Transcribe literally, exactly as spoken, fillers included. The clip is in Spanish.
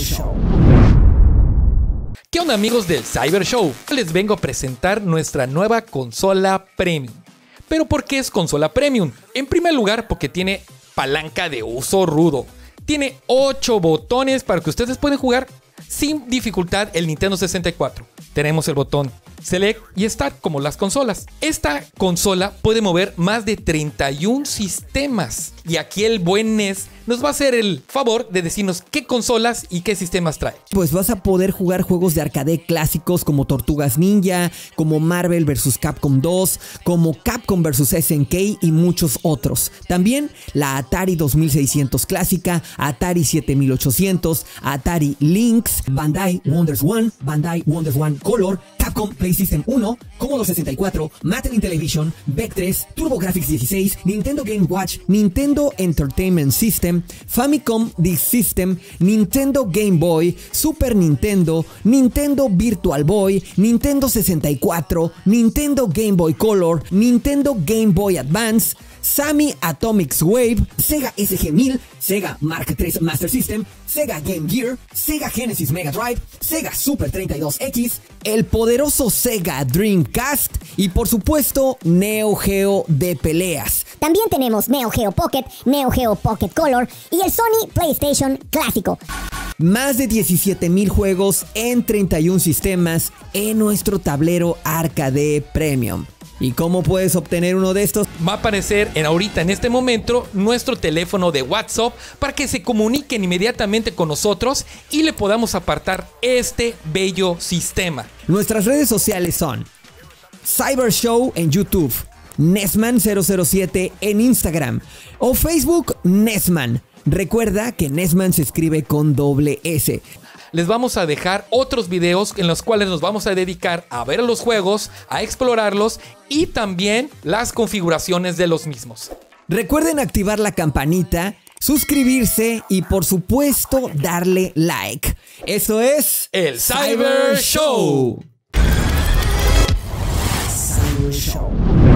Show. ¿Qué onda, amigos del Cyber Show? Les vengo a presentar nuestra nueva consola Premium. ¿Pero por qué es consola Premium? En primer lugar, porque tiene palanca de uso rudo. Tiene ocho botones para que ustedes puedan jugar sin dificultad el Nintendo sesenta y cuatro. Tenemos el botón Select y Start como las consolas. Esta consola puede mover más de treinta y un sistemas. Y aquí el buen N E S nos va a hacer el favor de decirnos qué consolas y qué sistemas trae. Pues vas a poder jugar juegos de arcade clásicos como Tortugas Ninja, como Marvel versus. Capcom dos, como Capcom versus. S N K y muchos otros. También la Atari dos mil seiscientos clásica, Atari siete mil ochocientos, Atari Lynx, Bandai Wonders One, Bandai Wonders One Color, Capcom Play System uno, Commodore sesenta y cuatro, Mattel Intellivision, Vec tres, TurboGrafx dieciséis, Nintendo Game Watch, Nintendo Entertainment System, Famicom Disk System, Nintendo Game Boy, Super Nintendo, Nintendo Virtual Boy, Nintendo sesenta y cuatro, Nintendo Game Boy Color, Nintendo Game Boy Advance, Sammy Atomics Wave, Sega S G mil, Sega Mark tres Master System, Sega Game Gear, Sega Genesis Mega Drive, Sega Super treinta y dos X, el poderoso Sega Dreamcast y por supuesto Neo Geo de peleas. También tenemos Neo Geo Pocket, Neo Geo Pocket Color y el Sony PlayStation clásico. Más de diecisiete mil juegos en treinta y un sistemas en nuestro tablero Arcade Premium. ¿Y cómo puedes obtener uno de estos? Va a aparecer en ahorita, en este momento, nuestro teléfono de WhatsApp para que se comuniquen inmediatamente con nosotros y le podamos apartar este bello sistema. Nuestras redes sociales son Cyber Show en YouTube, Nesman cero cero siete en Instagram o Facebook Nesman. Recuerda que Nesman se escribe con doble S. Les vamos a dejar otros videos en los cuales nos vamos a dedicar a ver los juegos, a explorarlos y también las configuraciones de los mismos. Recuerden activar la campanita, suscribirse y por supuesto darle like. Eso es el Cyber Show. Cyber Show.